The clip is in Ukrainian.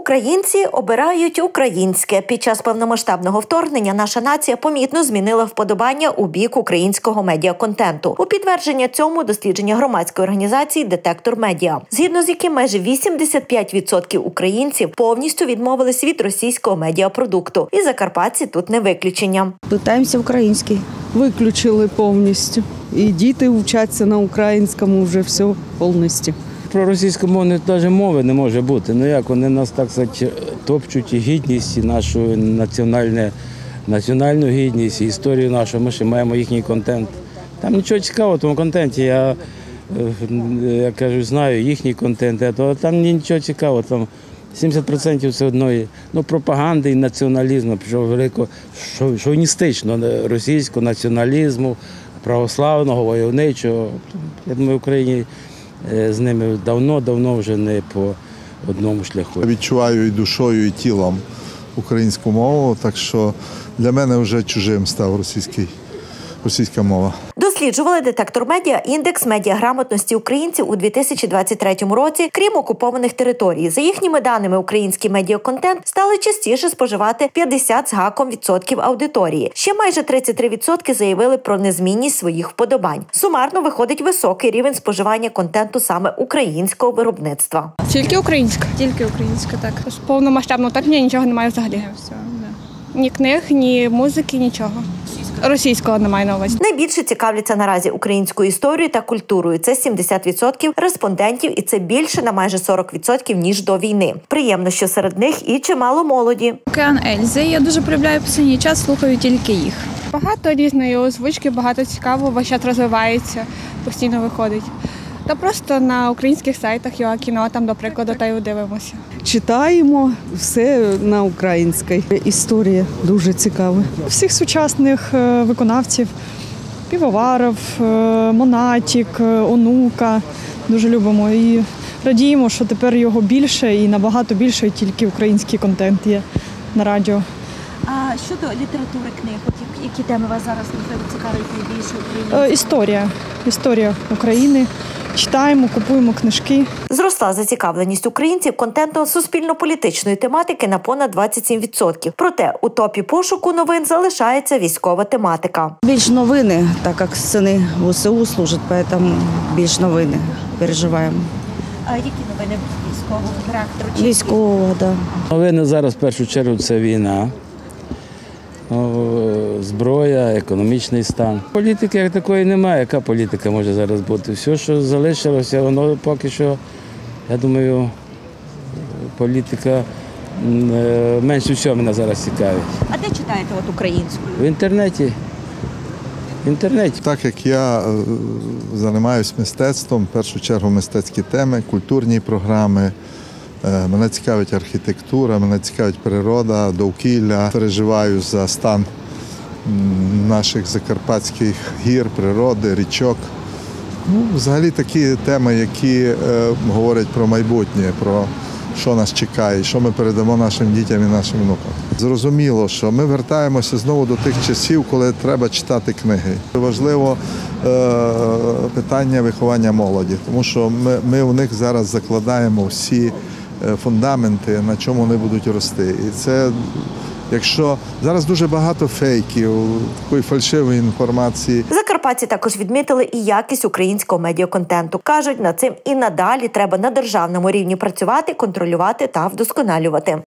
Українці обирають українське. Під час повномасштабного вторгнення наша нація помітно змінила вподобання у бік українського медіаконтенту. У підтвердження цьому дослідження громадської організації «Детектор Медіа», згідно з яким майже 85% українців повністю відмовились від російського медіапродукту. І закарпатці тут не виключення. Питаємося український. Виключили повністю. І діти вчаться на українському вже все повністю. Про російськомовні навіть мови не може бути. Ну як вони нас, так сказати, топчуть і гідність, і нашу національну гідність, і історію нашу. Ми ще маємо їхній контент. Там нічого цікавого в тому контенті. Я кажу, знаю їхній контент, а там нічого цікавого. Там 70% все одної пропаганди і націоналізму, великого шовіністичного російського націоналізму, православного, войовничого. Я думаю, в Україні з ними давно вже не по одному шляху. Я відчуваю і душою, і тілом українську мову, так що для мене вже чужим став російська мова. Досліджували «Детектор Медіа» індекс медіаграмотності українців у 2023 році, крім окупованих територій. За їхніми даними, український медіаконтент стали частіше споживати 50 з гаком відсотків аудиторії. Ще майже 33% заявили про незмінність своїх вподобань. Сумарно виходить високий рівень споживання контенту саме українського виробництва. Тільки українська. Тільки українська, так. З повномасштабного вторгнення нічого немає взагалі. Ні книг, ні музики, нічого. Російського немає на увазі. Найбільше цікавляться наразі українською історією та культурою. Це 70% респондентів, і це більше на майже 40%, ніж до війни. Приємно, що серед них і чимало молоді. Океан Ельзи. Я дуже полюбляю останній час, слухаю тільки їх. Багато різної озвучки, багато цікавого, весь час розвивається, постійно виходить. Та просто на українських сайтах ЮАКіно, там, до прикладу, та й дивимося. Читаємо все на українській. Історія дуже цікава. Всіх сучасних виконавців, Півоваров, Монатік, Онука дуже любимо і радіємо, що тепер його більше і набагато більше, і тільки український контент є на радіо. А щодо літератури книг, які теми вас зараз цікавить найбільше? Історія України. Читаємо, купуємо книжки. Зросла зацікавленість українців контентом суспільно-політичної тематики на понад 27%. Проте у топі пошуку новин залишається військова тематика. Більш новини, так як сини в УСУ служать, тому більш новини переживаємо. А які новини військового характеру? Військового, так. Новини зараз в першу чергу це війна. Зброя, економічний стан. Політики як такої немає. Яка політика може зараз бути? Все, що залишилося, воно поки що, я думаю, політика менше всього мене зараз цікавить. А де читаєте українською? В інтернеті. Так як я займаюся мистецтвом, в першу чергу мистецькі теми, культурні програми, мене цікавить архітектура, мене цікавить природа, довкілля. Переживаю за стан наших закарпатських гір, природи, річок. Взагалі такі теми, які говорять про майбутнє, про що нас чекає, що ми передамо нашим дітям і нашим внукам. Зрозуміло, що ми вертаємося знову до тих часів, коли треба читати книги. Важливо питання виховання молоді, тому що ми в них зараз закладаємо всі фундаменти, на чому вони будуть рости. І це, якщо зараз дуже багато фейків, такої фальшивої інформації. Закарпатці також відмітили і якість українського медіаконтенту. Кажуть, над цим і надалі треба на державному рівні працювати, контролювати та вдосконалювати.